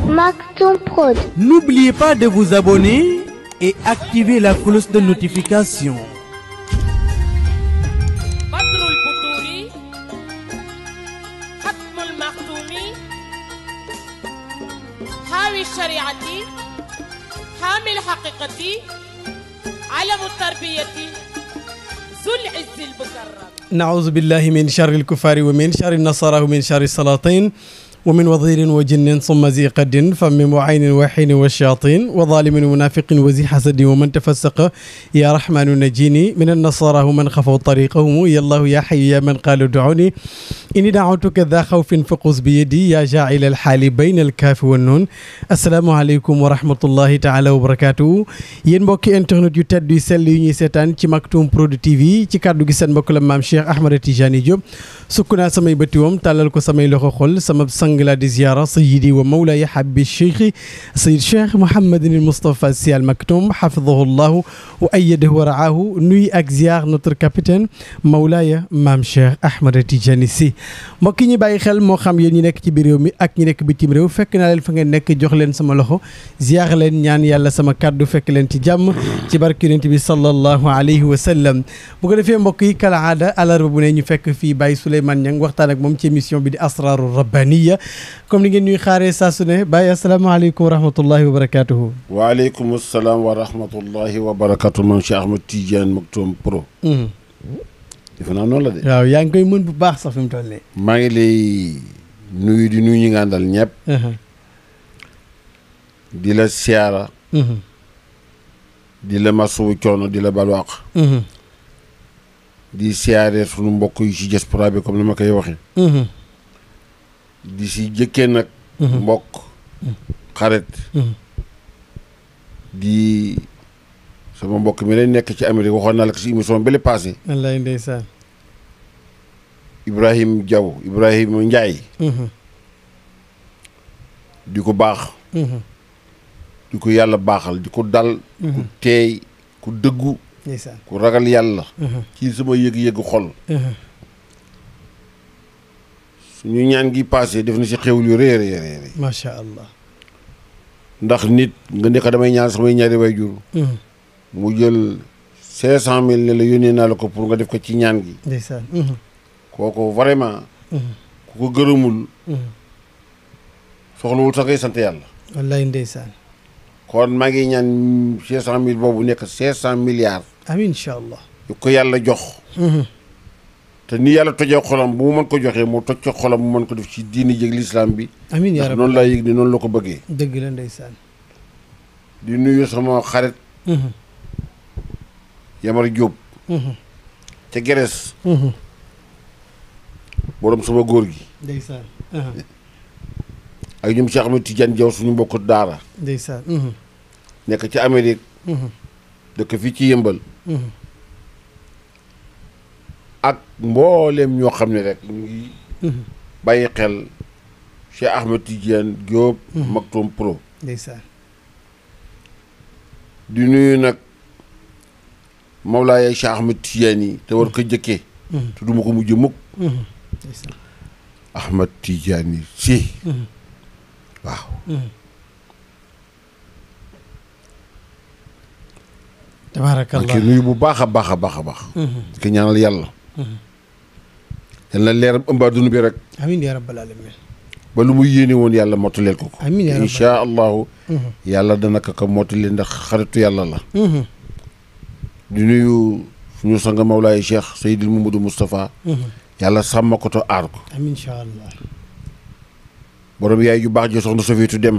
Maktoum Prod. N'oubliez pas de vous abonner et activer la cloche de notification. Badrul Boutouri, Khatmul Maktoumi, Hawi Shariati, Hamil Haqiqati, Alam Tarbiyati, Zul Izzil Bukarram. نعوذ بالله من شر الكفار ومن شر النصارى ومن شر السلاطين ومن وزير وجن ثم ذي قد فم وعين وحين والشياطين وظالم ومنافق وذي حسد ومن تفسق يا رحمن نجيني من النصارى ومن خفوا طريقهم يا الله يا حي يا من قالوا دعوني إني دعوتك ذا خوف فقص بيدي يا جاعل الحال بين الكاف والنون السلام عليكم ورحمة الله تعالى وبركاته yéen mbokki internet yu tedd yu sell yi ñuy seetaan ci Maktoum Prod TV ci kàddu gi seen mbokk la maam Cheikh Ahmed Tidiane Diop sukk naa samay bëti woom tàllal ko samay loxo xol sama sang la di ziyaara sayyidi wa mawlaaya habibi cheikh sayyid Cheikh Mouhamadin Moustapha Sy Al Maktoum hafidahu llahu wa ayyadahu wa raahu nuy ak ziyaar notre capitaine mawlaaya maam Cheikh Ahmed Tidiane Sy mbokk ñi bàyyi xel moo xam yéen ñi nekk ci biir réew mi ak ñi nekk bitim réew fekk naa leen fa ngeen nekk jox leen sama loxo ziyaar leen ñaan yàlla sama kàddu fekk leen ci jàmm ci barke Yonent bi sallallahu alayhi wa sallam bu ko defee mbokk yi kala aada alarba bu ne ñu fekk fii Baye Souleymane Niang waxtaan ak moom ci émission bi di asraru rabbaniya comme ni ngeen ñuy xaaree saa su ne Baye asalaamaaleykum wa rahmatullahi wa barakatuhu waaleykum salaam wa rahmatullahi wa barakatuh man Cheikh Ahmed Tidiane Maktoum Pro defe naa noonu la de waaw yaa ngi koy mën bu baax sax fi mu toll nii maa ngi lay nuyu di nuyu ñi nga àndal ñëpp di la siyaara di la masawu coono di la balwaq di siyaare sunu mbokk yi ci diaspora bi comme ni ma koy waxee di si jëkkee nag mbokk xarit di sama mbokk mi lay nekk ci Amérique waxoon naa la ko si émission bi la passé wallaay ndeysaan Ibrahima Diaw Ibrahima Ndiaye di ko baax di ko yàlla baaxal di ko dal ku teey ku dëggu ndeysaan ku ragal yàlla ci sama yëg-yëgu xol suñu ñaan gi passé def na si xewlu yu rëy rëy macha allah ndax nit nga nekk damay ñaan samay ñaari way jur mu jël 500,000 ne la yónnee naa la ko pour nga def ko ci ñaan gi ndeysaan kooku vraiment ku ko gërëmul soxlawul sax ngay sant yàlla wallaay ndeysaan kon maa ngi ñaan 500,000 boobu nekk 500 milliards amiin incha allah yu ko yàlla jox te ni yàlla tojee xolam bu mu mën ko joxee mu toj ko xolam mu mën ko def ci diini jëg l'islam bi amiin yaa rabbi noonu laa yëg ni noonu la ko bëggee dëgg la ndeysaan di nuyu sama xarit Yamar Diop ca Geres borom sama góor gi ndeysaan ak ñoom Cheikh Ahmed Tidiane Diaw suñu mbokk daara ndeysaan nekk ci Amérique dëkk fii ci Yëmbal ak mbooleem ñoo xam ne rek ñu ngi bàyyi xel Cheikh Ahmed Tidiane Diop Maktoum Pro ndeysaan di nuyu nag Mawlaaya Cheikh Ahmed Tidiane yi te war ko jëkkee te duma ko mujj mukk ndeysaan Ahmed Tidiane si waaw tabaarakallah ki nuyu bu baax a baax a baax a baax di ko ñaanal yàlla yal na leeram ëmba dunu bi rek amiin yaa rabbal alamin ba lu muy yéene woon yàlla mottaleel ko amiin yaa rabbal insha allahu yàlla dana ko mottali ndax xaritu yàlla la di nuyu suñu sanga Mawlaay Cheikh Seydil Mamadou Moustapha yàlla sàmm ko to aar ko amiin incha allah borom yaay ju baax ji soxna Sofiyatu Dem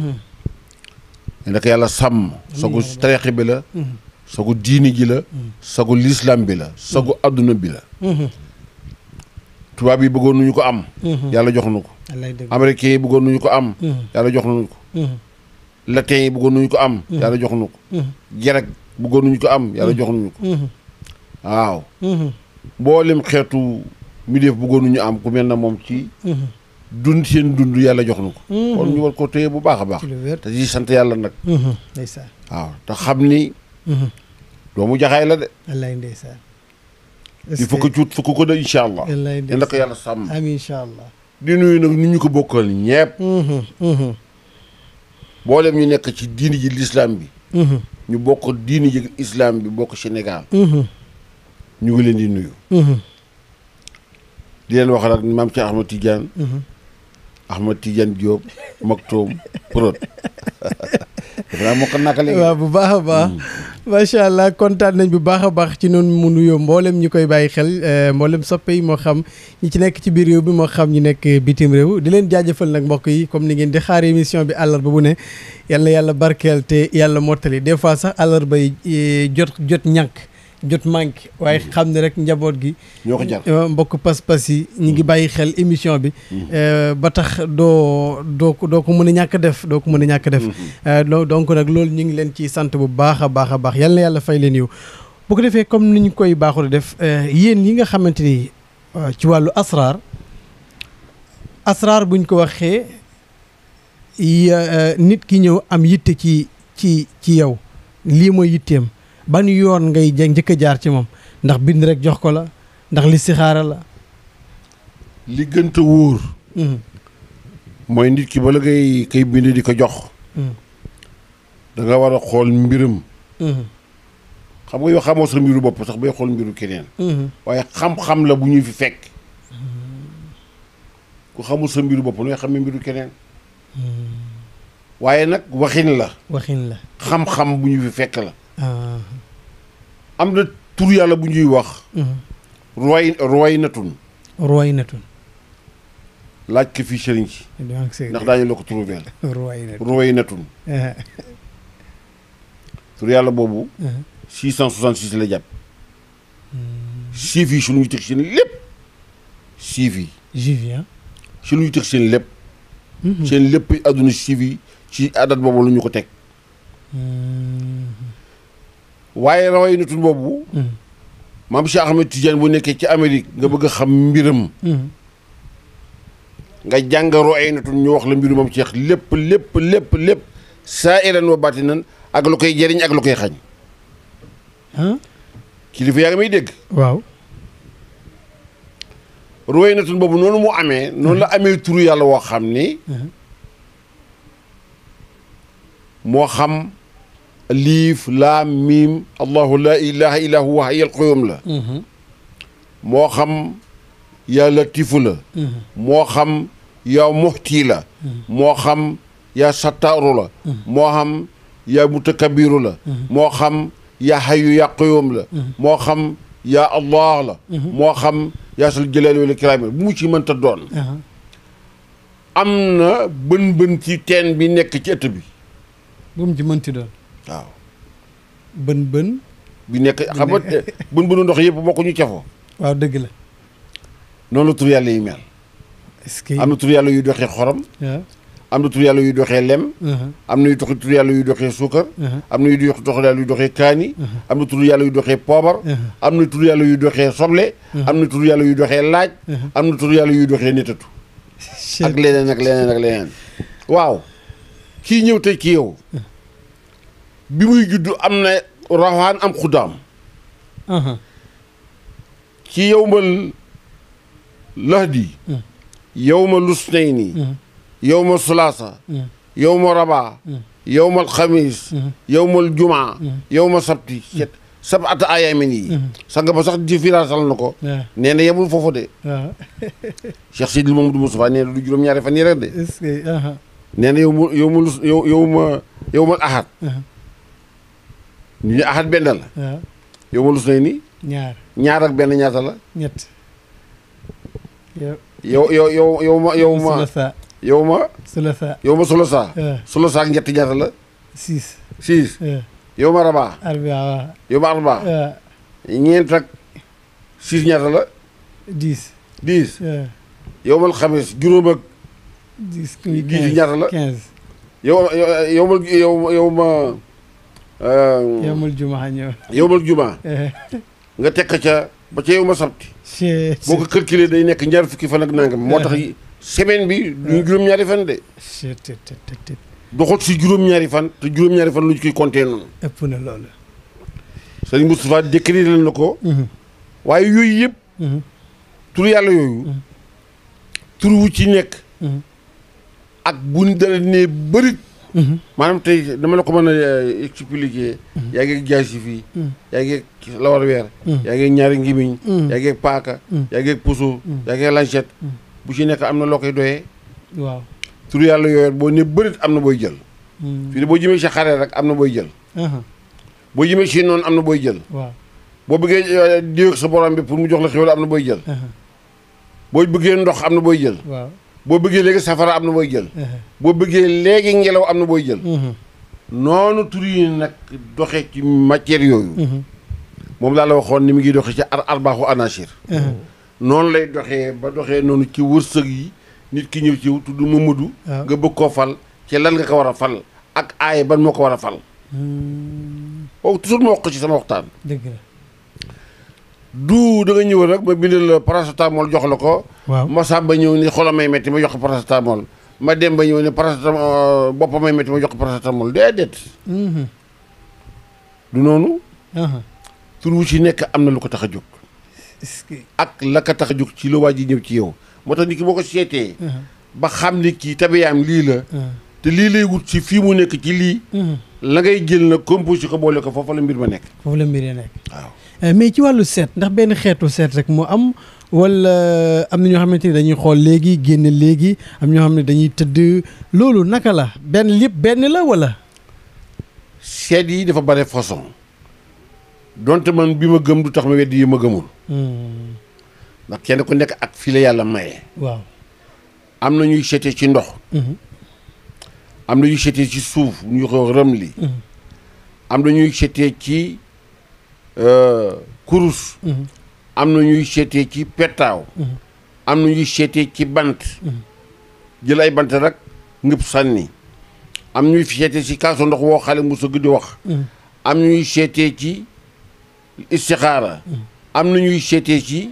naka yàlla sàmm sagu tariix bi la sagu diini ji la sagu lislaam bi la sagu adduna bi la tubaab yi bëggoon nuñu ko am yàlla jox nu ko américains yi bëggoon nuñu ko am yàlla jox nuñu ko latin yi bëggoon nuñu ko am yàlla jox nu ko gerek bëggoon nuñu ko am yàlla jox nuñu ko waaw mboolem xeetu mi def bëggoon nuñu am ku mel na moom ci dund seen dund yàlla jox nu ko kon ñu war ko téye bu baax a baax te ci sant yàlla nag ndeysaan waaw te xam ni doomu jaxaay la de wallaay ndeysaan il faut que cuut fukk ko de incha allah yal na ko yàlla sàmm amiin incha allah di nuyu nag nit ñu ko bokkal ñepp mboolem ñu nekk ci diini ji l'islam bi ñu bokk diini ji islam bi bokk Sénégal ñu ngi leen di nuyu di leen wax nag maam ci Ahmad Tidiane Diop Maktoum Prod dafa moo ko naka léegi waaw bu baax a baax macha allah kontaan nañ bu baax a baax ci noonu mu nuyoo mboolem ñi koy bàyyi xel mboolem soppe yi moo xam ñi ci nekk ci biir réew bi moo xam ñi nekk bitim réew di leen jaajëfal nag mbokk yi comme ni ngeen di xaar émission bi àllarba bu ne yàlla yàlla barkeel te yàlla mottali des fois sax àllarba yi jot ñànk jot manqué waaye xam ne rek njaboot gi ñoo ko jar mbokk pas-pas yi ñi ngi bàyyi xel émission bi ba tax doo ko mën a ñàkk def donc nag loolu ñu ngi leen ci sant bu baax a baax a baax yal na yàlla fay leen yiw bu ko defee comme ni ñu koy baaxul def yéen yi nga xamante ni ci wàllu asraar buñ ko waxee nit ki ñëw am yitte ci yow lii mooy yitteem ban yoon ngay njëkk a jaar ci moom ndax bind rek jox ko la ndax listixaara la li gën a wóor mooy nit ki bala ngay kay bind di ko jox da nga war a xool mbiram xam nga yow xamoo sa mbiru bopp sax bay xool mbiru keneen waaye xam-xam la bu ñuy fi fekk ku xamul sa mbiru bopp nooy xamee mbiru keneen waaye nag waxin la xam-xam bu ñu fi fekk la am na tur yàlla bu ñuy wax ruway natun laaj ko fii sëriñ ci ndax daañu la ko trouver ruway natun tur yàlla boobu 666 la jàpp siif yi su ñuy teg seen lépp siif yi su ñuy teg seen lépp seen lépp àdduna siif yi ci adat boobu la ñu ko teg waaye raway natun boobu maam Cheikh Ahmed Tidiane bu nekkee ci Amérique nga bëgg a xam mbiram nga jàngaroo ay natun ñu wax la mbiru moom Cheikh lépp saa iran wa baatinan ak lu koy jëriñ ak lu koy xañ kilifa yaa ngi may dégg waaw raway natun boobu noonu mu amee noonu la amee turu yàlla woo xam ni moo xam liif laam miim allahu laa ilaha illa huwa hayyul qayyum la moo xam yaa latifu la moo xam yaa muxti la moo xam yaa sattaaru la moo xam yaa mutakabiru la moo xam yaa hayyu yaa qayyum la moo xam yaa allah la moo xam yaa sal jalaali wal ikraam bu mu ci mënta doon am na bën ci teen bi nekk ci ëtt bi bu mu ci mënti doon waaw bën bi nekk xam nga bën ndox yëpp bokk ñu cafo waaw dëgg la noonu la tur yàlla yi mel est-ce que am na tur yàlla yuy doxee xorom am na tur yàlla yuy doxee lem am na tur yàlla yuy doxee suukar am na tur yàlla yuy doxee kaani am na tur yàlla yuy doxee poobar am na tur yàlla yuy doxee soble am na tur yàlla yuy doxee laaj am na tur yàlla yuy doxee netatu ak leneen waaw kii ñëw tey ci yow bi muy judd am na rawaan am xuddaam ci yowmal lahdi yowma lusnayni yowma sulaasa yowma rabaa yowmal xamis yowmal jumaa yowma sabti sab'ata ayaamin yi sanga ba sax di firaatal na ko nee na yemul foofu de Cheikh Sidil Mamadou Moustapha nee na du juróom-ñaari fan yi rek de nee na yowmal ahad ñu ne ahad benn la yowma lusnayni ñaar ak benn ñaata la ñett sulasa ak ñetti ñaata la 6 yowma rabaa yowma arbaa ñeent ak 6 ñaata la 10 yowmal xamis juróom ak 10 ñaata la 15 yowmal jumaa ñëw yowmal jumaa nga tekk ca ba ca yow ma sabti boo ko calculé day nekk ñaar fukki fan ak nangam moo tax semaine bi duñu juróom-ñaari fan de doxut si juróom-ñaari fan te juróom-ñaari fan lu ñu koy compté noonu ëpp na loolu Sëriñ Moustapha décrit leen na ko waaye yooyu yëpp tur yàlla yooyu tur wu ci nekk ak buñ dara ne bëri maanaam tey dama la ko mën a expliquer. yaa ngi jaay si fii. yaa ngi lawar weer. yaa ngi ñaari ngimiñ. yaa ngi paaka. yaa ngi puso. yaa ngi lancette. bu ci nekk am na loo koy doyee. waaw tur yàlla yooyu boo ne bërit am na booy jël. fii de boo jëmee si xare rek am na booy jël. boo jëmee si noonu am na booy jël. waaw boo bëggee diw sa borom bi pour mu jox la xéwal am na booy jël. boo bëggee ndox am na booy jël. waaw boo bëggee léegi safara am na booy jël. boo bëggee léegi ngelaw am na booy jël. noonu tur yi nag doxee ci matière yooyu. moom laa la waxoon ni mu ngi doxee ci arbaaxu anachir. noonu lay doxee ba doxee noonu ci wërsëg yi nit ki ñëw ci tudd Mamadou. nga bëgg koo fal ci lan nga ko war a fal ak aaye ban moo ko war a fal. boobu toujours ma wax ko ci sama waxtaan. dëgg la. du da nga ñëw rek ma bindal la paracetamol jox la ko. waaw ma sàmba ñëw ni xolam may metti ma jox ko paracetamol ma dem ba ñëw ni paracetamol boppam may metti ma jox ko paracetamol déedéet. du noonu. tur wu ci nekk am na lu ko tax a jóg. ak la ko tax a jóg ci la waa ji ñëw ci yow moo tax nit ki boo ko seetee. ba xam ni kii tabiyaam lii la. te lii lay wut si fii mu nekk ci lii. la ngay jël na composé ko boole ko foofu la mbir ma nekk. foofu la mbir ya nekk. waaw mais ci wàllu seet ndax benn xeetu seet rek moo am wala am na ñoo xamante ni dañuy xool léegi génne léegi am ñoo xam ne dañuy tëdd loolu naka la benn lépp benn la wala. seet yi dafa bare façon donte man bi ma gëm du tax ma weddi yi ma gëmul. ndax kenn ku nekk ak fii la yàlla maye. waaw am na ñuy seetee ci ndox. am na ñuy seetee ci suuf ñu ko rëm li. am na ñuy seetee ci kurus. am na ñuy seetee ci pettaaw. am na ñuy seetee ci bant. jël ay bant rek ngëpp sànni. am ñuy seetee ci kaasu ndox woo xale mu sëgg di wax. am na ñuy seetee ci istixaara. am na ñuy seetee ci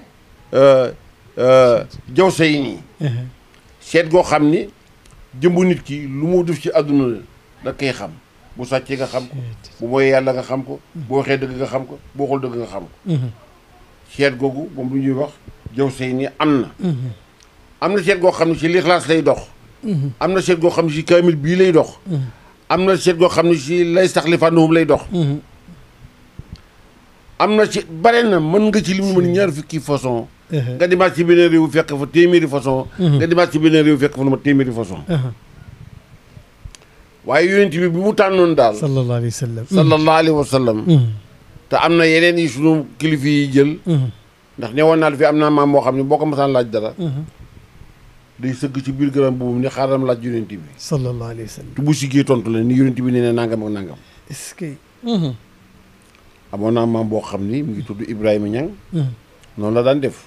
jaw say nii. seet goo xam ni jëmbu nit ki lu mu def ci àdduna da koy xam bu sàccee nga xam ko bu mooy yàlla nga xam ko boo waxee dëgg nga xam ko boo xool dëgg nga xam ko. seet googu moom lu ñuy wax jaw say nii am na. am na seet goo xam ne ci lixlaas lay dox. am na seet goo xam ne ci kaamil bii lay dox. am na seet goo xam ne ci lay saxlifanahum lay dox. am na ci bare na mën nga ci li mu mën ñaar fukki façon. nga dimaat ci beneen réew fekk fa téeméeri façon. nga dimaat ci beneen réew fekk fa lu ma téeméeri façon. waaye yonent bi mu tànnoon daal. sallallahu alayhi wa sallam. sallallahu alayhi wa sallam. te am na yeneen yi sunu kilifa yi jël. ndax ne woon naa fi am naa maam moo xam ne boo ko masaan laaj dara. day sëgg ci biir gërëm boobu ni xaaral laaj yonent bi. sallallahu alayhi wa sallam. te bu siggee tontu la ni yonent bi nee na nangam ak nangam. est-ce que. amoon naa maam boo xam ni mu ngi tudd Ibrahima Niang. noonu la daan def.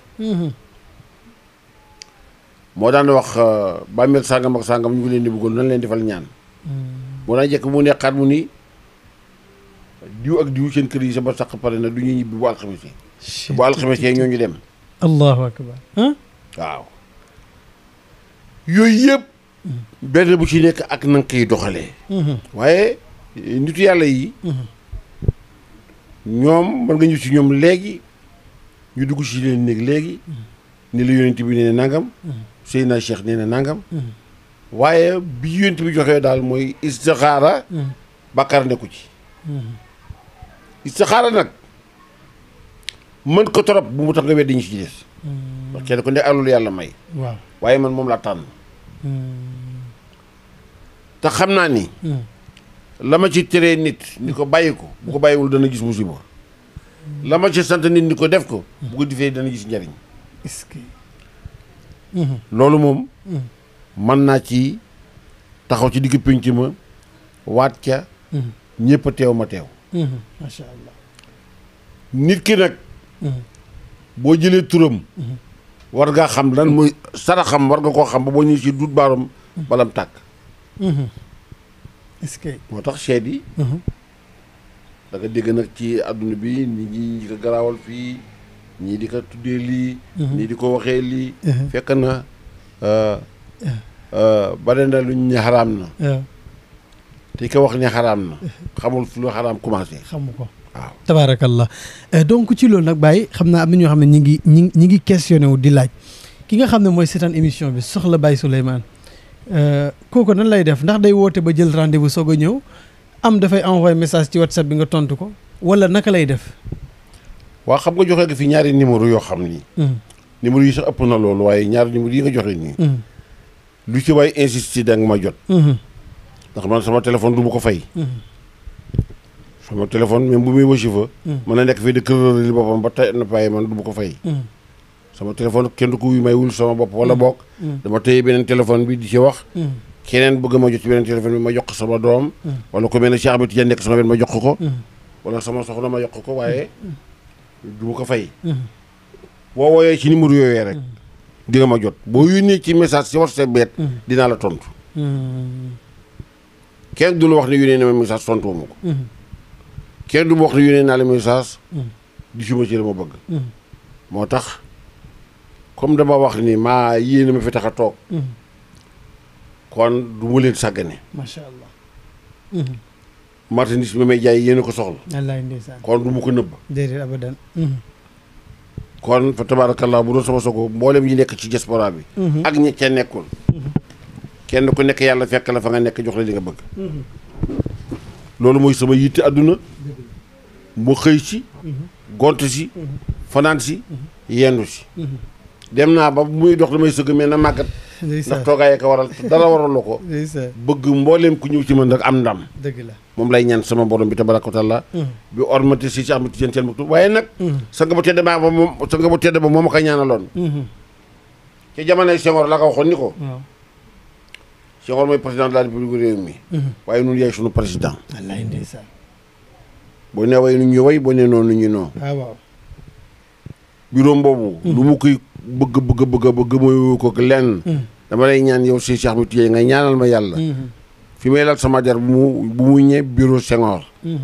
moo daan wax bàmmeel sàngam ak sàngam ñu ngi leen di bëggoon nan leen defal ñaan. moo daan jekk mu nekkaat mu ni diw ak diw seen kër yi sa ba saq pare na du ñuy ñibbi bu alxames yi. bu alxames yi ñoo ñu dem. allahu akbar. waaw. yooyu yëpp. benn bu ci nekk ak na nga koy doxalee. waaye nitu yàlla yi. ñoom mën nga ñëw ci ñoom léegi ñu dugg ci leen néeg léegi. ni la yonent bi nee na nangam. Seydina Cheikh nee na nangam. waaye bi yonent bi joxee daal mooy istixaara. bàkkaar nekku ci. istixaara nag mën ko torop bu mu tax nga weddi ñu ci des. ndax kenn ku ne alul yàlla may. waaw waaye man moom laa tànn. te xam naa ni. la ma ci teree nit ni ko bàyyi ko bu ko bàyyiwul dana gis musiba. la ma ci sant nit ni ko def ko. bu ko defee dana gis njariñ. est-ce que. loolu moom. mën naa ci taxaw ci digg pénc ma waat ca. ñëpp a teew ma teew. macha allah. nit ki nag. boo jëlee turam. war ngaa xam lan mooy saraxam war nga koo xam ba boo ñëwee ci dut baaram balam tàkk. est-ce que. moo tax seet yi. da nga dégg nag ci àdduna bi nit ñi di ko garaawal fii ñii di ko tuddee lii. ñii di ko waxee lii. fekk na bare na luñ ne xaraam na. te ko wax ne xaraam na. xamul fu lu xaraam commencé. xamu ko. waaw tabaarakallah donc ci loolu nag Baye xam naa am na ñoo xam ne ñi ngi questionné wu di laaj ki nga xam ne mooy seetaan émission bi soxla Baye Souleymane kooku nan lay def ndax day woote ba jël rendez-vous soog a ñëw am dafay envoyer message ci WhatsApp bi nga tontu ko wala naka lay def. waa xam nga joxe nga fi ñaari numéro yoo xam ni. numéro yi sax ëpp na loolu waaye ñaari numéro yi nga joxe nii. lu ci waay insisté da nga ma jot. ndax man sama téléphone du ma ko fay. sama téléphone même bu muy wasifa mën na nekk fii de kër li boppam ba tey na paye man du ma ko fay. sama téléphone kenn du ko wuy may wul sama bopp wala bokk. dama téye beneen téléphone bi di ci wax. keneen bëgg ma jot ci beneen téléphone bi ma jox sama doom. wala ku mel ne Cheikh Ahmed Tidiane nekk sama benn ma jox ko. wala sama soxna ma jox ko waaye du ma ko fay. boo wooyee ci numéro yooyee rek. di nga ma jot boo yónnee ci message ci WhatsApp beet dinaa la tontu. kenn du la wax ne yónnee na ma message tontu ma ko. kenn du ma wax ne yónnee naa la message. gisuma ci la ma bëgg. moo tax comme dama wax ni maa yéene ma fi tax a toog. kon du ma leen sàggane. macha allah. marchandise bi may jaay yéen a ko soxla. wallaay ndeysaan. kon du ma ko nëbb. déedéet abadan. kon fa tabarakallah bu doon sama sogo mboolem yi nekk ci diaspora bi. ak ñi ca nekkul. kenn ku nekk yàlla fekk la fa nga nekk jox la li nga bëgg. loolu mooy sama yitte àdduna. mu xëy si. gont si. fanaan si. yendu si. dem naa ba muy dox damay sëgg mais na màggat. ndax toogaayee ko waral dara waraloo ko. bëgg mbooleem ku ñëw ci man rek am ndam. dëgg la moom lay ñaan sama borom bi tabaraka wa taala bi ormati si Ahmed Tidiane Sy Al Maktoum waaye nag sa nga bu tedd ba moom sa nga bu tedd ba moom a ko ñaanaloon ci jamonoy Senghor la ko waxoon ni ko Senghor mooy président de la République réew mi waaye nun yaay sunu président wallaay ndeysaan boo nee way nu ñuy way boo nee noonu nu ñuy noo waaw bureau boobu lu mu koy bëgg mooy ko lenn dama lay ñaan yow si Cheikh Ahmed Tidiane nga ñaanal ma yàlla fi may lal sama der bu mu ñëw bureau Senghor.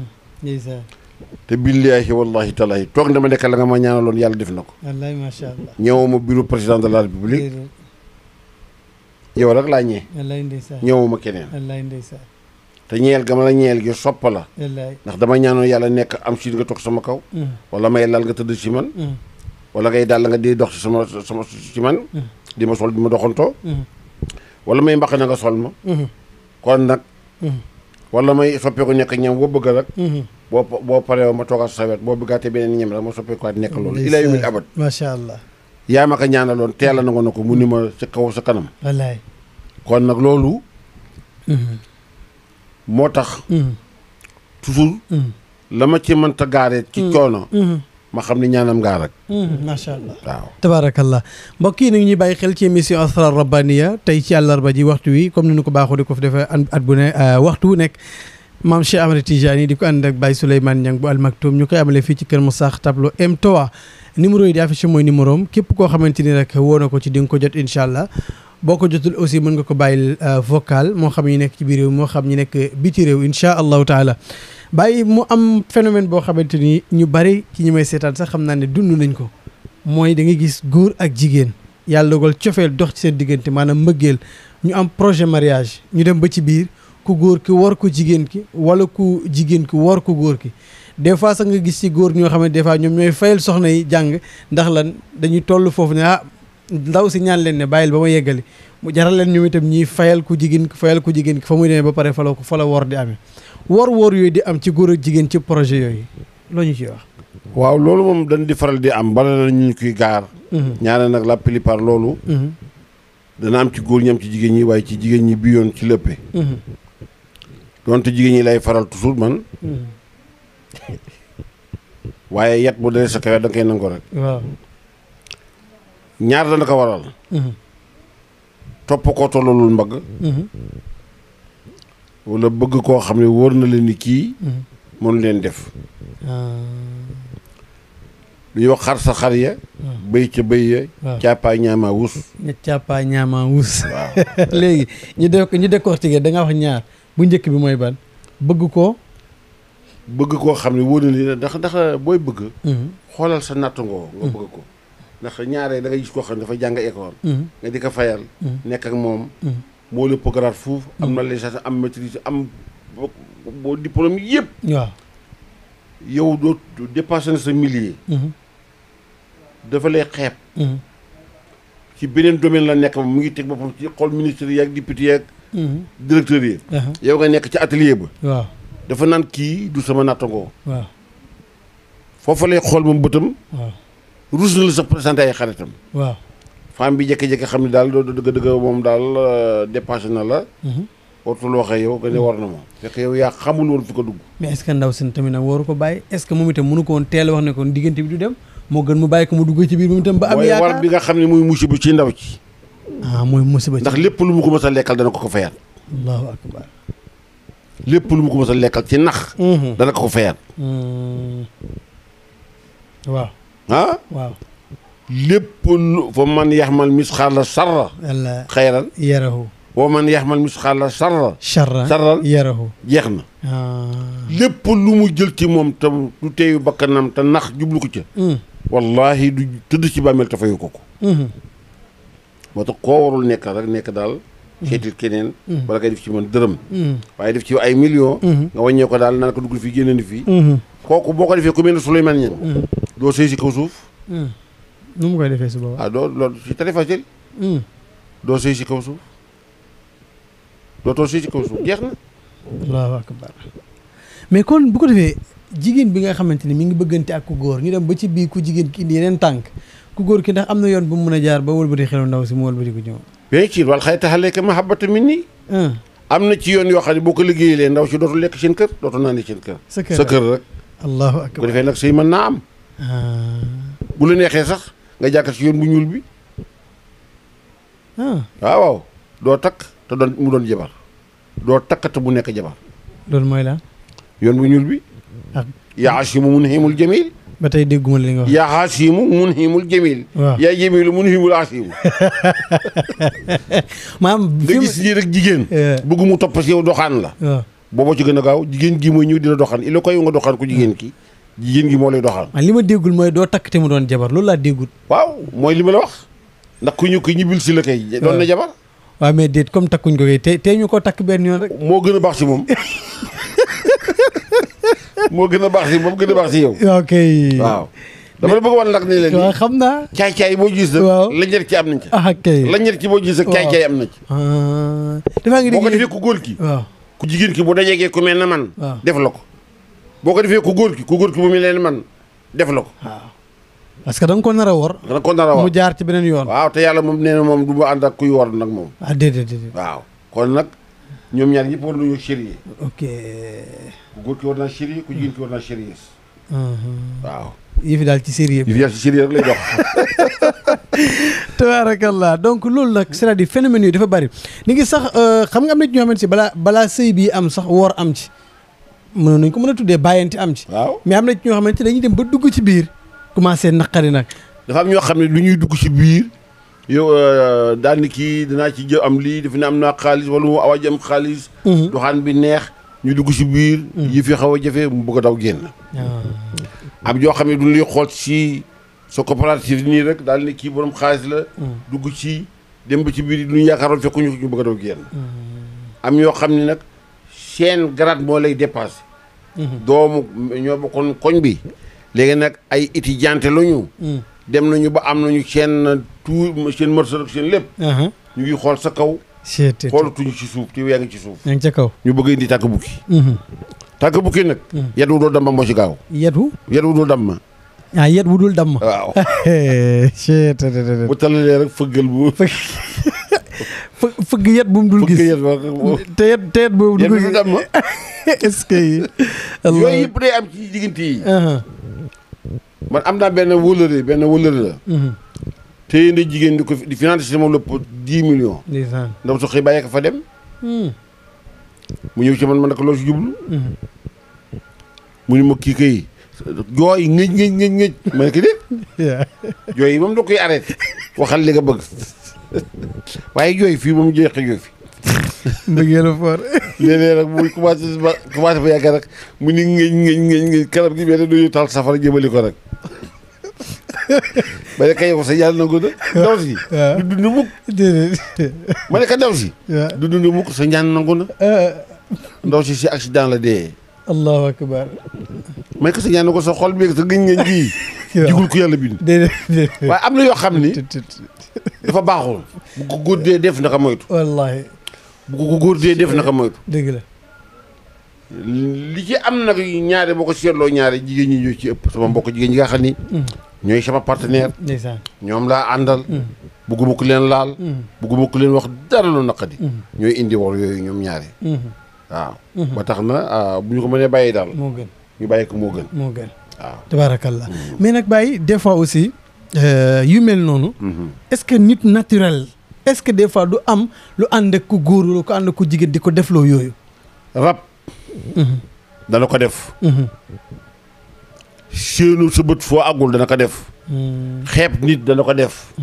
te billaahi wallahi taalahi toog dama nekk la nga ma ñaanaloon yàlla def na ko. wallaay macha allah. ñëwuma bureau président de la république. yow rek laa ñëwee. wallaay ndeysaan. ñëwuma keneen. wallaay ndeysaan. te ñeel ga ma la ñeel gi sopp la. wallaay ndax dama ñaanoon yàlla nekk am si nga toog sama kaw. wala may lal nga tëdd ci man. wala ngay daal nga di dox ci sama ci man. di ma sol di ma doxantoo. wala may mbaq na nga sol ma. kon nag wala may soppeeku nekk ñam boo bëgg rek boo paree ma toogaat sa wet boo bëggaatee beneen ñam rek ma soppeekuwaat nekk loolu ilaa yawmil abad macha allah yaa ma ko ñaanaloon teel a nangu na ko mu ni ma sa kaw sa kanam wallaay kon nag loolu moo tax toujours la ma ci mënta gaaree ci coono ma xam ne ñaanam ngaa rek macha allah waaw tabaarakallah mbokk yi nag ñuy bàyyi xel ci émission Asrar Rabbaniya tey ci àllarba ji waxtu wi comme ni ñu ko baaxoo di ko fi defee at bu ne waxtu wu nekk maam Cheikh Ahmed Tidiane di ko ànd ak Baye Souleymane Niang bu Al Maktoum ñu koy amalee fii ci Kër Moussa tableau M3 numéro yi di affiché mooy numéro am képp koo xamante ni rek woo na ko ci di nga ko jot incha allah boo ko jotul aussi mën nga ko bàyyil vocal moo xam ñu nekk ci biir réew moo xam ñu nekk biti réew incha allahu taala bàyyi mu am phénomène boo xamante ni ñu bari ci ñi may seetaan sax xam naa ne dund nañ ko mooy da ngay gis góor ak jigéen yàlla dogal cofeel dox ci seen diggante maanaam mbëggeel ñu am projet mariage ñu dem ba ci biir ku góor ki war ko jigéen ki wala ku jigéen ki war ko góor ki des fois sax nga gis ci góor ñoo xam ne des fois ñoom ñooy fayal soxna yi jàng ndax lan dañuy toll foofu ne ndaw si ñaan leen ne bàyyil ba ma yeggali mu jaral leen ñoom itam ñuy fayal ku jigéen ki fa muy demee ba pare fa la war di amee woor yooyu di am ci góor ak jigéen ci projet yooyu loo ñu ciy wax. waaw loolu moom dañ di faral di am bala na ñu kuy gaar. ñaare nag la plupart loolu. dana am ci góor ñi am ci jigéen ñi waaye ci jigéen ñi bi yoon ci léppe. donte jigéen ñi lay faral toujours man. waaye yet bu dalee sa kaw da nga koy nangu rek. waaw. ñaar dana ko waral. topp koo tollalul mbagg. wala bëgg koo xam ne wóor na leen ni kii mënu leen def lu ñuy wax xar sa xar ya béy ca béy ya càppaa ñaamaa wus càppaa ñaamaa wus léegi ñu décortiquer da nga wax ñaar bu njëkk bi mooy ban bëgg koo xam ne wóor na leen ndax booy bëgg xoolal sa nattangoo nga bëgg ko ndax ñaaree da ngay gis koo xam ne dafa jàng école nga di ko fayal nekk ak moom moo lépp grade foofu am na licence am maîtrise am boo diplôme yëpp waaw yow doo dépassé na sa millier dafa lay xeeb ci beneen domaine la nekk mu ngi teg boppam ci xool ministre yi ak député yi ak directeur yi yow nga nekk ci atelier ba waaw dafa naan kii du sama nattangoo waaw foofa lay xool moom bëtam waaw ruus na la sax présenté ay xaritam waaw femme bi jékki-jékki xam ne daal doo dëgg moom daal dépassé na la wartul waxee yow nga ne war na moom fekk yow yaa xamul woon fi ko dugg mais est-ce que ndaw si tamit nag waru ko bàyyi est-ce que moom itam mënu ko woon teel a wax ne kon diggante bi du dem moo gën mu bàyyi ko mu dugg ci biir moom itam ba am yaakaar war bi nga xam ne muy musiba ci ndaw ci mooy musiba ci ndax lépp lu mu ko mës a lekkal dana ko fayaat allahu akbar lépp lu mu ko mës a lekkal ci nax dana ko fayaat waaw waaw lépp lu fa man yaxmal misxaala sarra yàlla xayran yarahu wa man yaxmal misxaala sarra sarran yarahu jeex na lépp lu mu jël ci moom te du teeyu bakkanam te nax jublu ko ca wallahi du tëdd ci bàmmeel te fayu ko moo tax koo warul nekk rek nekk daal seetil keneen wala ngay def ci man dërëm waaye def ci ay millions nga wàññee ko daal naan ko dugg fii génne ni fii kooku boo ko defee ku mel ne Souleymane Niang doo sëy si kaw suuf nu mu koy defee si boobu doo loolu si très facile doo sëy si kaw suuf dootoo sëy si kaw suuf jeex na allahu akbar mais kon bu ko defee jigéen bi nga xamante ni mi ngi bëggante ak ku góor ñu dem ba ci biir ku jigéen ki indi yeneen tànk ku góor ki ndax am na yoon bu mu mën a jaar ba wëlbati xelu ndaw si mu wëlbati ko ñëw bien sûr wal xëy taxalee mahabbata min nii am na ci yoon yoo xam ne boo ko liggéeyee ndaw si dootul lekk seen kër dootul naan seen kër sa kër rek allahu akbar bu defee nag sëy mën naa am bu la neexee sax nga jàkk ci yoon bu ñuul bi waaw doo takk te doon mu doon jabar doo takk te bu nekk jabar loolu mooy la yoon bu ñuul bi yaasimu munhimul jamil ba tey dégguma li nga wax yaasimu munhimul jamil yaa jamilu munhimul asimu maam nga gis lii rek jigéen bëgg mu topp si yow doxaan la booba ci gën a gaaw jigéen gi mooy ñëw dina doxaan il ko yow nga doxaan ko jigéen ki jigéen gi moo lay doxaan li ma déggul mooy doo takk te mu doon jabar loolu laa déggul waaw mooy li ma la wax ndax ku ñu ko ñibbil si la kay doon na jabar waaw mais déet comme takkuñ ko kay tey ñu ko takk benn yoon rek moo gën a baax si moom moo gën a baax si moom gën a baax si yow ok waaw dama la bëgg wan nag ne leen waaw xam naa caay-caay boo gis nag lañet ci am nañ ci lañet ci boo gis nag caay-caay am na ci dafaa ngi boo ko defee ku góor ki waaw ku jigéen ki bu dajegee ku mel na man def la ko boo ko defee ku góor ki bu mel ne man def la ko waaw parce que da nga ko nar a wor da nga ko nar a wor mu jaar ci beneen yoon waaw te yàlla moom nee na moom du ma ànd ak kuy wor nag moom déedéet waaw kon nag ñoom ñaar ñëpp war nañoo chérie ok ku góor ki war naa chérie ku jigéen ki war naa chérie waaw yëfi daal ci sérieux yëfi daal ci sérieux rek lay dox tabaarakallah donc loolu nag c'est-à-dire phénomène yooyu dafa bari ni ngi sax xam nga am na ci ñoo xamante si balaa sëy bii am sax woor am ci mënoon nañ ko mën a tuddee bàyyante am ci waaw mais am na ci ñoo xamante dañuy dem ba dugg ci biir commencé naqari nag dafa am ñoo xam ne lu ñuy dugg ci biir yow daal ni kii dinaa ci jë am lii dafa ne am naa xaalis wala mu awa jëm xaalis doxaan bi neex ñu dugg ci biir yi fi xaw a jafe mu bëgg a daw génn am ñoo xam ne duñ lay xool ci sa coopérative nii rek daal ni kii borom xaalis la dugg ci dem ba ci biir lu ñu yaakaaroon fekkuñu ñu bëgg a daw génn am ñoo xam ne nag seen grade moo lay dépassé doomu ñoo bokkoon koñ bi léegi nag ay étudiante la ñu dem nañu ba am nañu seen tout seen mërsëg seen lépp ñu ngi xool sa kaw xoolatuñu ci suuf te yaa ngi ci suuf yaa ngi ca kaw ñu bëgg indi tànk bukki tànk bukki nag yet wu dul damma moo ci gaaw yet wu dul damma yet wu dul damma waaw bu talalee rek fëggal bu fëgg yet bu mu dul gis te yet boobu du dul damma est-ce que yooyu yëpp day am ci diggante yi man am naa benn wëllëre la téye na jigéen di ko di financé moom lépp 10 millions ndaw su xëy bàyyee ko fa dem mu ñëw ci man nag loolu si jublu mu ni ma kii kay jooy ngëj ma ne ko déet jooy yi moom da koy arrêté waxal li nga bëgg waaye jooy fii moom jeexee jooy fi mbëggee la foor léeg-léeg rek muy commencé ba yàgg rek mu ni ngëj kanam gi benn duñu taal safara jëmali ko rek ma ne ka yow sa yàlla nangu na ndaw si du dund mukk ma ne ka ndaw si du dund mukk sa ñaan nangu na ndaw si accident la dee allahu akbar ma ne ka sa ñaan nangu sa xol bi sa gëñ ngëñ gii jigul ku yàlla bind waaye am na yoo xam ni dafa baaxul. bu ko góor dee def naka moytu. wallaahi. bu ko góor dee def naka moytu. dëgg la. li ci am nag ñaare boo ko seetloo ñaare jigéen ñi ñoo ci ëpp sama mbokk jigéen ñi nga xam ni. ñooy sama partenaire. ndeysaan. ñoom laa àndal. bugguma ku leen laal. bugguma ku leen wax dara lu naqadi. ñooy indi war yooyu ñoom ñaare. waaw. ba tax na bu ñu ko mënee bàyyi daal. moo gën ñu bàyyi ko moo gën. moo gën. waaw tabaarakallah. mais nag bàyyi des fois aussi yu mel noonu. est-ce que nit naturel est-ce que des fois du am lu ànd ak ku góor lu ko ànd ak ku jigéen di ko defloo yooyu. rab. dana ko def. séenu sa bët foo àggul dana ko def. xeeb nit dana ko def.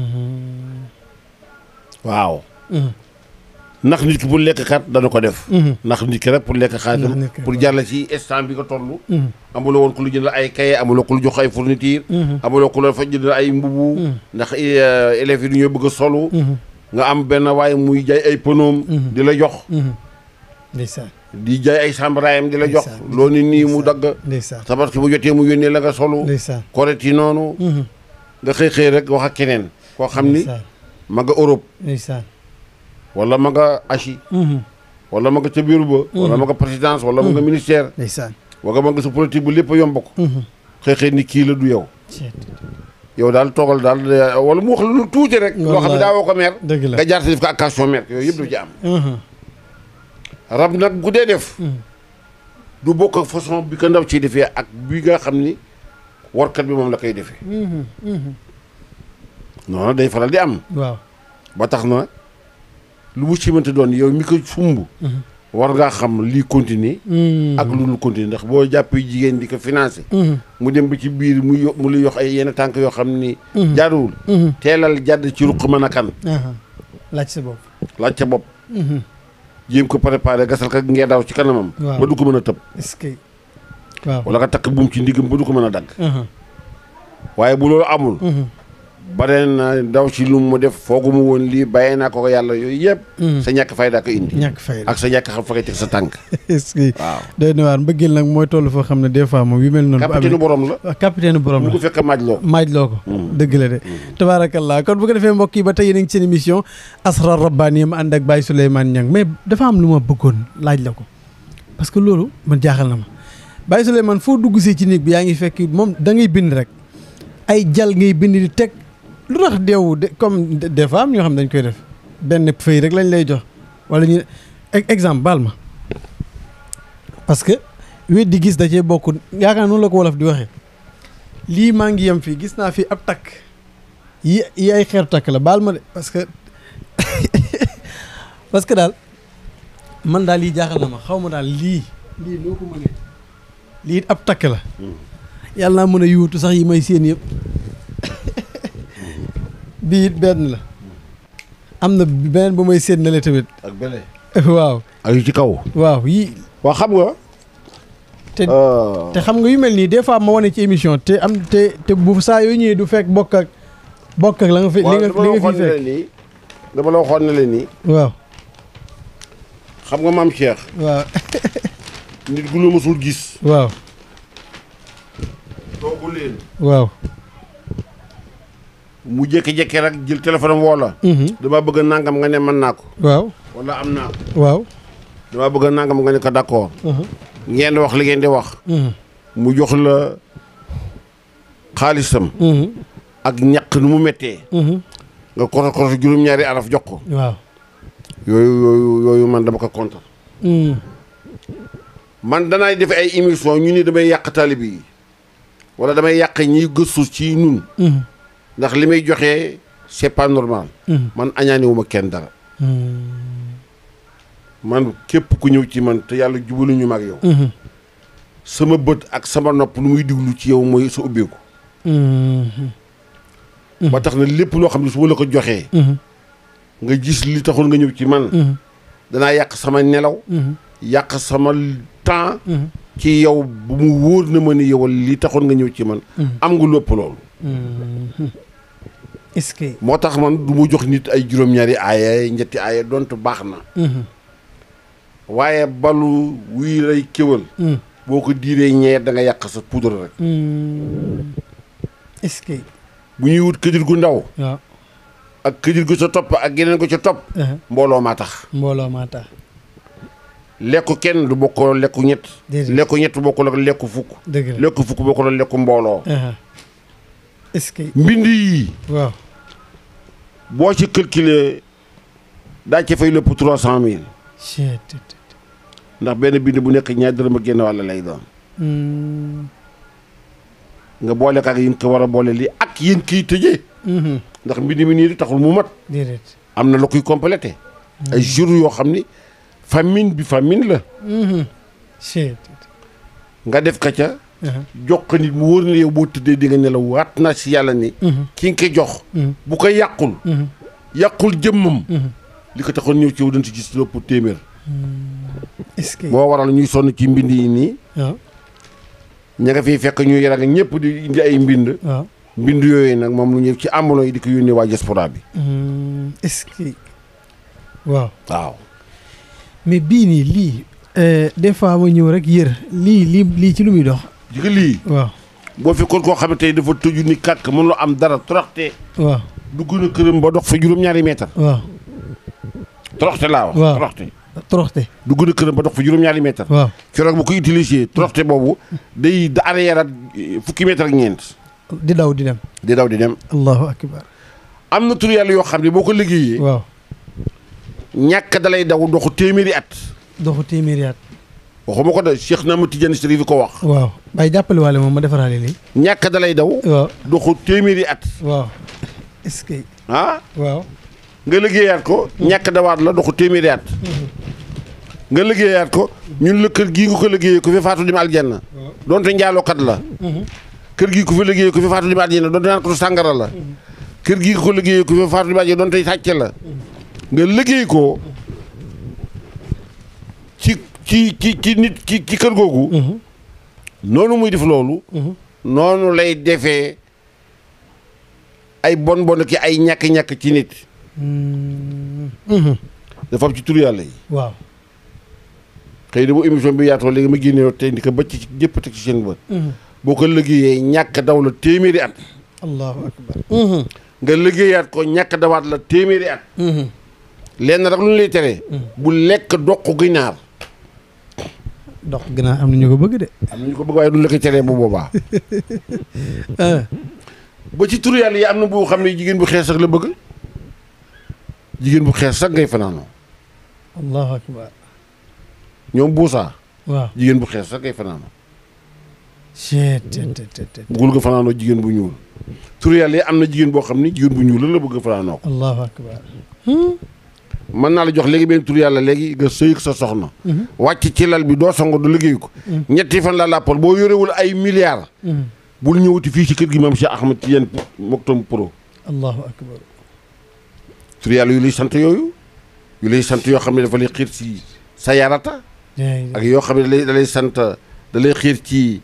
waaw. ndax nit ki pour lekk kat dana ko def. ndax nit ki rek pour lekk xaatam pour jàll ci instant bi nga toll. amuloo woon ku lu jënd ay kaye amuloo ku lu jox ay fourniture. amuloo ku la fa jënd ay mbubu. ndax élèves yi du ñoo bëgg a solu. nga am benn waaye muy jaay ay pënoom. di la jox. ndeysaan. di jaay ay sambaraayam di la jox. loo ni nii mu dagg. ndeysaan. tabaski bu jotee mu yónnee la nga solu. ndeysaan. koret yi noonu. nga xëy rek wax ak keneen. koo xam ni ma nga Europe. ndeysaan. wala ma nga Asie. wala ma nga ca bureau ba. wala ma nga présidence wala ma nga ministère. ndeysaan. wala ma nga sa politique bu lépp yomb ko. xëy ni kii la du yow. yow daal toogal daal wala mu wax lu tuuti rek. loo xam ne daa woo ko meer. dëgg la nga jaar si def ko occasion meer yooyu yëpp du ci am. rab nag bu dee def. du bokk ak façon bi ko ndaw ciy defee ak bi nga xam ni warkat bi moom la koy defee. noonu day faral di am. waaw. ba tax na lu mu ci mënta doon yow mi ko sumb. war ngaa xam lii continuer. ak lu dul continuer ndax boo jàppee jigéen di ko financé. mu dem ba ci biir mu lu yox ay yenn tànk yoo xam ni. jaaduwul. teelal jàdd ci ruq mën a kan. laaj sa bopp. laaj sa bopp. jéem ko préparé gasal ka ngee daaw ci kanamam. ba du ko mën a tëb. est-ce que waaw. wala nga takk buum ci ndigam ba du ko mën a dagg. waaye bu loolu amul. bare na daw ci lu mu def foogu mu woon lii bàyyee naa ko yàlla yooyu yëpp. sa ñàkk fay daa ko indi. ñàkk fay ak sa ñàkk xam fa ngay teg sa tànk. est-ce que waaw doy na waar mbëggeel nag mooy toll foo xam ne des fois moom yu mel noonu. capitaine borom la. capitaine borom la mu ko fekk maaj loo ko. maaj loo ko. dëgg la de. tabaarakallah kon bu ko defee mbokk yi ba tey yéen a ngi seen émission Asrar Rabbaani ma ànd ak Baye Souleymane Niang mais dafa am lu ma bëggoon laaj la ko parce que loolu man jaaxal na ma Baye Souleymane foo dugg see ci néeg bi yaa ngi fekk moom da ngay bind rek ay jal ngay bind di teg. lu tax deewu de comme des fois am ñoo xam dañ koy def benn feuille rek lañ lay jox wala ñu exemple baal ma parce que weddi gis da cee bokk yaakaar noonu la ko wolof di waxee lii maa ngi yem fii gis naa fii ab takk yi ay xeeru takk la baal ma de parce que daal man daal lii jaaxal na ma xaw ma daal lii noo ko mënee lii ab takk la yàlla naa mën a yuutu sax yi may seen yëpp bii it benn la am na beneen bu may séen na le tamit. ak bële. waaw. ak yu ci kaw. waaw yii. waaw xam nga. te xam nga yu mel nii des fois ma wane ci émission te am te bu saa yoo ñëwee du fekk bokk ak la nga fi. li nga fi fekk dama la waxoon ne leen nii. waaw. xam nga maam Cheikh. waaw. nit gu la mësul gis. waaw. toogu leen. waaw. mu jékki-jékki rek jël téléphone am woo la. dama bëgg nangam nga ne mën naa ko. waaw. wala am naa ko. waaw. dama bëgg nangam nga ne ko d'accord. ngeen di wax li ngeen di wax. mu jox la xaalisam. ak ñaq nu mu méttee. nga koto juróom-ñaari araf jox ko. waaw. yooyu man dama ko contre. man danaay def ay émission ñu ni damay yàq taalibe yi wala damay yàq ñiy gëstu ci ñun. ndax li may joxe c'est pas normal. man añaaniwuma kenn dara. man képp ku ñëw ci man te yàlla jubaluñu ma ak yow. sama bët ak sama nopp lu muy diglu ci yow mooy sa ubbeeku. ba tax na lépp loo xam ne su ma la ko joxee. nga gis li taxul nga ñëw ci man. danaa yàq sama nelaw. yàq sama temps. ci yow bu mu wóor na ma ni yow li taxoon nga ñëw ci man. am nga lépp loolu. est-ce que. moo tax man du ma jox nit ay juróom-ñaari aaya ñetti aaya donte baax na. waaye balu wuy lay kéwal. boo ko diiree ñeer da nga yàq sa poudre rek. est-ce que. bu ñuy wut këjit gu ndaw. waaw. ak këjil gu ca topp ak geneen gu ca topp mbooloo maa tax lekku kenn du bokkoo lekku ñett lekku ñett bokkul ak lekku fukk lekku fukk bokkul ak lekku mbooloo est-ce que mbind yi waaw boo ci calculer daa ci fay lépp 300,000 ndax benn bind bu nekk ñaar dërëm ak génn wàlla lay doon nga boole ak yi nga ko war a boole lii ak yéen kiy tëjee ndax mbind mi nii di taxul mu mat am na la koy complété ay jours yoo xam ni famine la nga def ka ca jox ko nit mu wóor na yow boo tëddee di nga nelaw waat naa si yàlla ni ki nga ko jox bu ko yàqul jëmmam li ko taxoon ñëw ci yow dañ ci gis lépp téeméer est-ce que moo waral ñuy sonn ci mbind yi nii ña nga fiy fekk ñuy yara nga ñëpp di indi ay mbind mbind yooyu nag moom lu ñëw ci ambulon yi di ko yónnee waa diaspora bi est-ce que waaw mais bii nii lii des fois ma ñëw rek yër lii ci lu muy dox di nga lii waaw boo fekkoon koo xam ne tey dafa tëju ni kàkk mënuloo am dara toroxte waaw dugg na këram ba dox fa juróom-ñaari mètre waaw toroxte laa wax toroxte dugg na këram ba dox fa juróom-ñaari mètre waaw keroog bu ko utilisé toroxte boobu day arrière ak fukki mètre ak ñeent di daw di dem allahu akbar am na tur yàlla yoo xam ne boo ko liggéeyee waaw ñàkk dalay daw doxu téeméeri at waxuma ko da Cheikh na ma Tidiane Chérif ko wax waaw bay jàppale waale moom ma defaraale lii ñàkk dalay daw waaw doxu téeméeri at waaw est-ce que waaw nga liggéeyaat ko ñàkk dawaat la doxu téeméeri at nga liggéeyaat ko ñun la kër gii nga ko liggéeyee ku fi faatu dem aljanna doonte njaalookat la kër gii ku fi liggéeyee ku fi faatu dem aljanna doonte naan ko sàngara la kër gii nga ko liggéeyee ku fi faatu dem aljanna doonte sàcce la nga liggéey ko ci nit ci kër googu noonu muy def loolu noonu lay defee ay bon ki ay ñàkk-ñàkk ci nit dafa am ci tur yàlla yi waaw xëy na bu émission bi yaatoo léegi ma génne tey ndi ko ba ci jëpp teg ci seen bët boo ko liggéeyee ñàkk daw la téeméeri at allahu akbar nga liggéeyaat ko ñàkk dawaat la téeméeri at lenn rek lu ñu lay tere bu lekk doq ginaar dox ginaar am na ñu ko bëgg de am na ñu ko bëgg waaye du la ko teree bu boobaa ba ci tur yàlla yi am na boo xam ne jigéen bu xees sax la bëgg jigéen bu xees sax ngay fanaanoo allahu akbar ñoom buusaa waaw jigéen bu xees sax ngay fanaanoo bëggul nga fanaanoo jigéen bu ñuul tur yàlla yi am na jigéen boo xam ni jigéen bu ñuul la bëgg nga fanaanoo ko allahu akbar mën naa la jox léegi benn tur yàlla léegi nga sëy ak sa soxna wàcc ci lal bi doo songo du liggéey ko ñetti fan la làppal boo yorewul ay milliards bul ñëwati fii ci kër gi maam Cheikh Ahmed Tidiane Maktoum Pro allahu akbar tur yàlla yu lay sant yooyu yu lay sant yoo xam ne dafa lay xiir ci sa yarata ak yoo xam ne da lay sant da lay xiir ci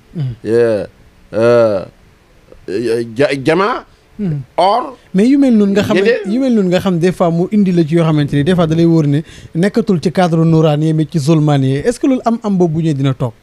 jamaa or mais yu mel noonu nga xam des fois mu indi la ci yoo xamante ni des fois da lay wóor ne nekkatul ci cadre nouraan yi mais ci zulmaan yi est-ce que loolu am boobu bu ñëwee dina toog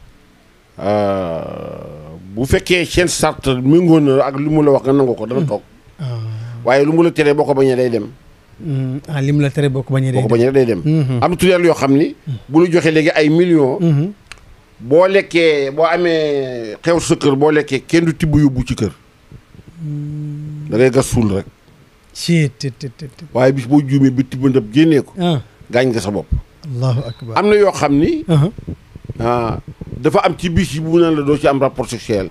bu fekkee seen sart méngoo na ak lu mu la wax nga nangu ko dana toog waaye lu mu la teree boo ko bañee day dem li mu la tere boo ko bañee day dem am na tur yàlla yoo xam ni bu lu joxee léegi ay millions boo lekkee boo amee xew sa kër boo lekkee kenn du tibb yóbbu ci kër da ngay gas suul rek waaye bis boo juumee bi tibb ndab génnee ko gaañ nga sa bopp allahu akbar am na yoo xam ni dafa am ci bis yi bu naan la doo ci am rapport sexuel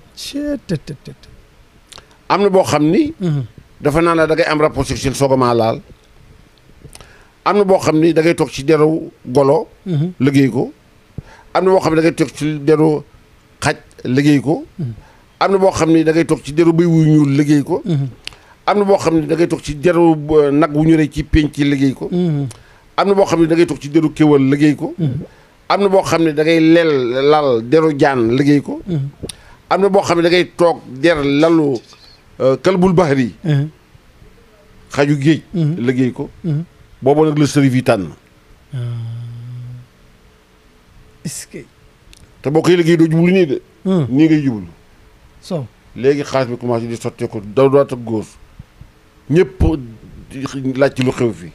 am na boo xam ni dafa naan la da ngay am rapport sexuel soog a maa laal am na boo xam ni da ngay toog ci deru golo liggéey ko am na boo xam ne da ngay toog ci deru xaj liggéey ko am na boo xam ne da ngay toog ci deru bëy wu ñuul liggéey ko am na boo xam ne da ngay toog ci deru nag wu ñu rey ci penc liggéey ko am na boo xam ne da ngay toog ci deru kéwal liggéey ko am na boo xam ne da ngay lal deru jaan liggéey ko am na boo xam ne da ngay toog der lalu kalbul bahri xaju géej liggéey ko boobu nag la sërif yi tànn est-ce que te boo koy liggéey doo jublu nii de nii ngay jublu so léegi xaalis bi commencé di sottee ko daw daat ak góos ñëpp laaj ci lu xew fi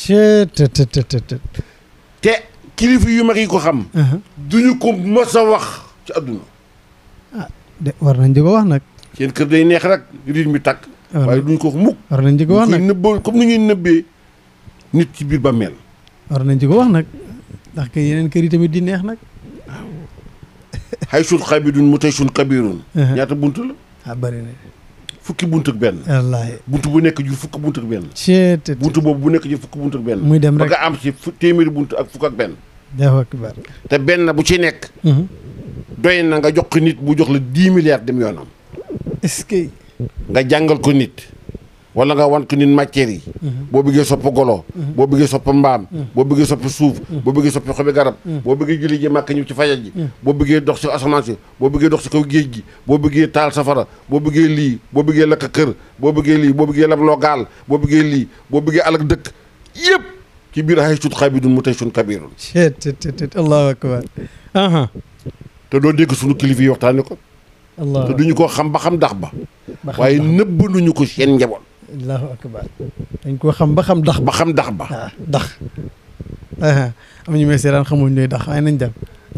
te kilifa yu mag yi ko xam duñu ko mos a wax ci àdduna de war nañ di ko wax nag seen kër day neex rek riir mi tàkk waaye duñu ko wax mukk war nañ di ko wax nag nëbb comme ni ñuy nëbbee nit ci biir bàmmeel war nañ di ko wax nag ndax kay yeneen kër yi tamit di neex nag xay sun xabidun mu tey sun kabirun ñaata bunt la bari na fukki bunt ak benn wallaahi bunt bu nekk jur fukki bunt ak benn bunt boobu bu nekk jur fukki bunt ak benn muy dem rek ba nga am ci téeméeri bunt ak fukk ak benn te benn bu ci nekk doy na nga jox ko nit bu jox la 10 milliards dem yoonam est-ce que nga jàngal ko nit wala nga wan ko nit matière yi boo bëggee soppi golo boo bëggee soppi mbaam boo bëggee soppi suuf boo bëggee soppi xobi garab boo bëggee julli ji màkk ñëw ci fajal ji boo bëggee dox si asamaan si boo bëggee dox si kaw géej gi boo bëggee taal safara boo bëggee lii boo bëggee lakk kër boo bëggee lii boo bëggee labloo gaal boo bëggee lii boo bëggee alak dëkk yëpp ci biir xay sut xabidun mu tey sun kabirun allahu akbar te doo dégg sunu kilifa yi waxtaane ko te duñu ko xam ba xam dax ba waaye nëbb nuñu ko seen njaboot allahu akbar dañ ko xam ba xam dax ba xam dax ba dax am ñu may seetaan xamuñ ñooy dax waaye nañ dem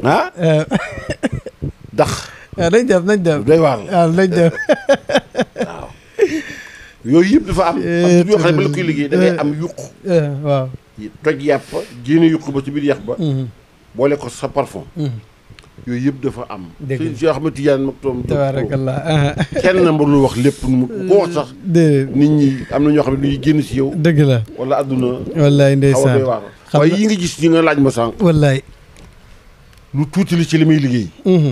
dax nañ dem doy waar la nañ dem waaw yooyu yëpp dafa am yoo xam ne ba la koy liggéey da ngay am yuq waaw toj yàpp génne yuq ba ci biir yàq ba boole ko sa parfum yooyu yëpp dafa am si yoo xam ne Tijaan mag toom tabaarakallah kenn mënul wax lépp nu mu ko wax sax nit ñi am na ñoo xam ne duñuy génn si yow dëgg la wala adduna wallaay ndeysaan doy waar waaye yi nga gis ñi nga laaj ma sànq wallaay lu tuuti li ci li muy liggéey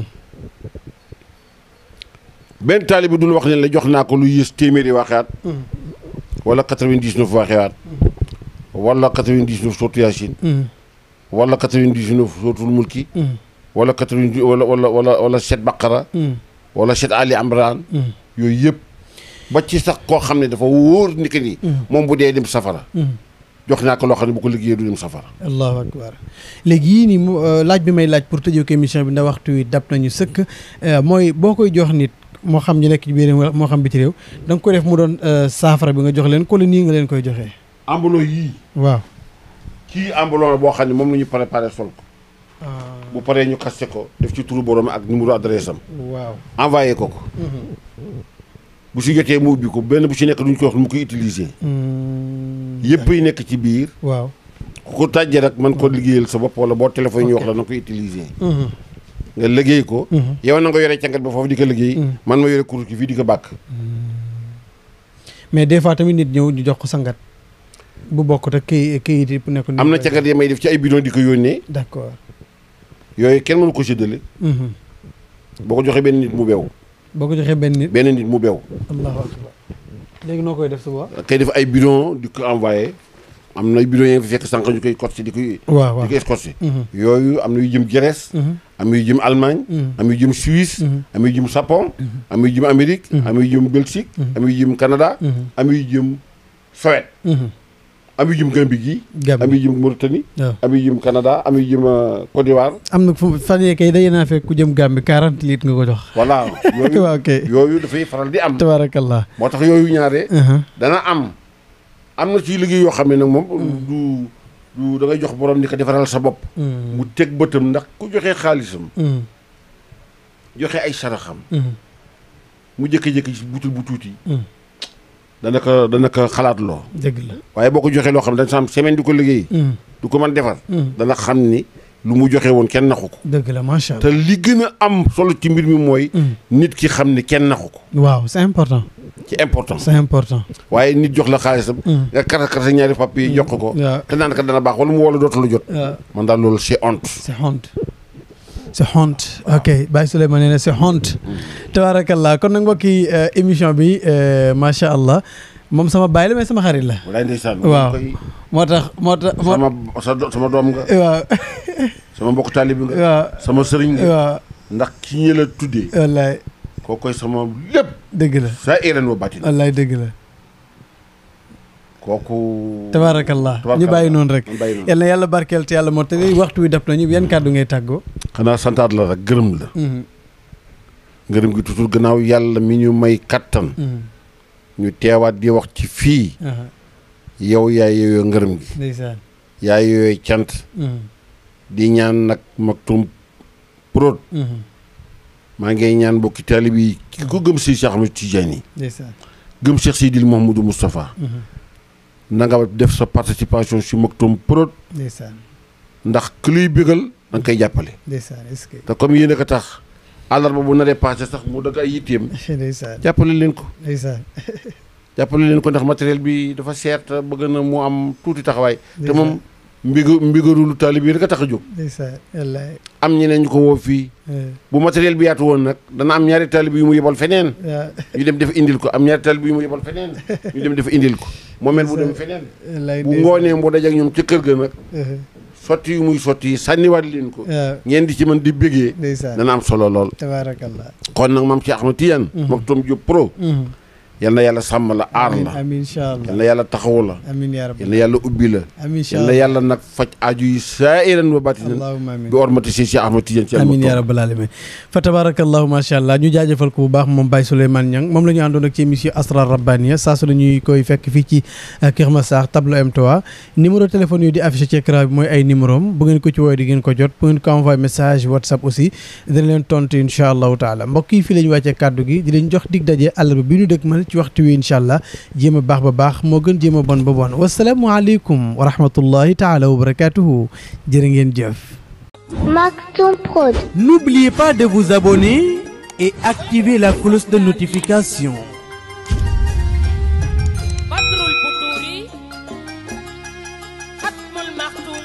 benn taalibe duñu wax ne la jox naa ko lu yées téeméeri waxewaat wala 99 waxewaat wala 99 sootu Yaasin wala 99 sootul Mulki wala 90 wala 7 Baqara wala 7 Ali Imran yooyu yëpp ba ci sax koo xam ne dafa wóor ni que ni moom bu dee dem safara jox naa ko loo xam ne bu ko liggéeyee du dem safara allahu akbar léegi yii nii laaj bi may laaj pour tëjee ko émission bi ndax waxtu wi dab nañu sëkk mooy boo koy jox nit moo xam ñu nekk ci biir réew moo xam biti réew da nga koy def mu doon saafara bi nga jox leen ko la nii nga leen koy joxee ambulon yii waaw kii ambulon la boo xam ne moom la ñu préparé sol ko bu paree ñu kaste ko def ci turu borom ak numéro adresse am waaw envoyé ko bu si jotee mu ubbi ko benn bu ci nekk duñ ko wax mu koy utiliser yëpp yi nekk ci biir waaw ku ko tàjjee rek man ko liggéeyal sa bopp wala boo téléphone ñu wax la na koy utiliser nga liggéey ko yow na nga yore cangat ba foofu di ko liggéey man ma yore kurus ki fii di ko bàkk mais des fois tamit nit ñëw ñu jox ko sangat bu bokk te kayit yi bu nekk am na cangat yi may def ci ay bidon di ko yónnee d'accord yooyu kenn mënu ko séddale boo ko joxee benn nit mu beew boo ko joxee benn nit mu beew allahu akbar léegi noo koy def suba kay def ay bidon di ko envoyé am na bidon yi nga fi fekk sànq ñu koy scotché di koy waaw di koy scotché yooyu am na yu jëm Grèce am yu jëm Allemagne am yu jëm Suisse am yu jëm Japon am yu jëm Amérique am yu jëm Belgique am yu jëm Canada am yu jëm Suède am yu jëm Gambie gi am yu jëm Mauritanie am yu jëm Canada am yu jëm Côte d'Ivoire am na fan yee kay day naa fekk ku jëm Gambie 40 litres nga ko jox voilà waaw kay yooyu dafay faral di am tabarakallah moo tax yooyu ñaare dana am na ci liggéey yoo xam ne nag moom du da ngay jox borom ni ko defaral sa bopp mu teg bëtam ndax ku joxee xaalisam joxe ay saraxam mu jékki-jékki ci butul bu tuuti dana ko xalaat loo dëgg la waaye boo ko joxee loo xam ne dañ sam semaine di ko liggéey du ko mën defar dana xam ni lu mu joxe woon kenn naxu ko dëgg la macha allah te li gën a am solo ci mbir mi mooy nit ki xam ni kenn naxu ko waaw c'est important c'est important waaye nit jox la xaalisam nga kar sa ñaari papier yi jox ko te naan ka dana baax wala mu woo la dootu la jot man daal loolu c'est honte ok Baye Souleymane nee na c'est honte tabarakallah kon nag mbokki émission bi macha allah moom sama baay la mais sama xarit la walaay ndeysaan waaw moo tax sama doom nga waaw sama mbokk taalibi nga waaw sama sëriñ nga waaw ndax ki ñi la tuddee wallaay koo koy sama lépp dëgg la saa iran wa bàtti wallaay dëgg la kooku tabarakallah ñu bàyyi noonu rek yal na yàlla barkeel te yàlla moo te waxtu wi dab nañu yan kàddu ngay tàggoo xanaa santaat la rek gërëm la ngërëm gi tutul gannaaw yàlla mi ñu may kattan ñu teewaat di wax ci fii yow yaay yooyu ngërëm gi ndeysaan yaay yooyu cant di ñaan nag Maktoum Prod maa ngi ñaan mbokki taalib yi ki ko gëm si Cheikh Ahmed Tidiane yi ndeysaan gëm Cheikh Sidil Mouhamadou Moustapha na nga def sa participation si Maktoum Prod ndeysaan ndax ku luy bégal da nga koy jàppale ndeysaan est-ce que te comme yéen a ko tax àllarba bu naree passé sax mu dëgg ay yitteem ndeysaan jàppale leen ko ndeysaan jàppale leen ko ndax matériel bi dafa seer te bëgg na mu am tuuti taxawaay te moom mbigarulu taalib yi rek a tax a jóg ndeysaan wallaay am ñeneen ñu ko woo fii bu matériel bi yaatu woon nag dana am ñaari taalib yu mu yebal feneen ñu dem def indil ko am ñaari taalib yu mu yebal feneen ñu dem def indil ko moomeel bu dem feneen bu ngoonee mu daje ak ñoom ca kër ga nag sotti yu muy sotti sànniwaat leen ko ngeen di ci mën di bégee dana am solo lool tabaarakallah kon nag maam Cheikh Ahmed Tidiane Maktoum Diop Pro yal na yàlla sàmm la aar la amiin incha allah yal na yàlla taxawu la amiin yaa rabbi yal na yàlla ubbi la amiin incha yal na allah yàlla nag faj aaju yi saa'iran wa baatinan allahumma amiin bi ormati si Cheikh Ahmed Tidiane ci amiin yaa rabbal alamin fa tabarakallahu macha allah ñu jaajëfal ko bu baax moom Baye Souleymane Niang moom la ñu àndoon ak ci émission Asrar Rabbaniya saa su ñuy koy fekk fii ci Kër Massar tableau M3 numéro téléphone yu di affiché ci écran bi mooy ay numéro am bu ngeen ko ci woowee di ngeen ko jot bu ngeen ko envoyé message WhatsApp aussi dina leen tontu incha allahu taala mbokk yi fii la ñu wàccee kàddu gi di leen jox dig daje àllarba bi ñu dëgmal ci waxtu wi incha allah jéem a baax ba baax moo gën jéem a bon ba bon wasalaamualeykum wa rahmatullahi taala wa barakatuhu jërë ngeen jëf. Maktoum Prod. N'oubliez pas de vous abonner et activer la cloche de notification. بدر البدور ختم المختوم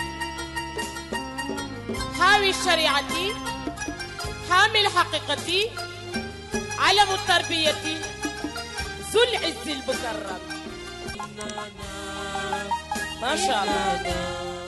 حاوي الشريعة حامي الحقيقة علم التربية ذو العز المكرم ما شاء الله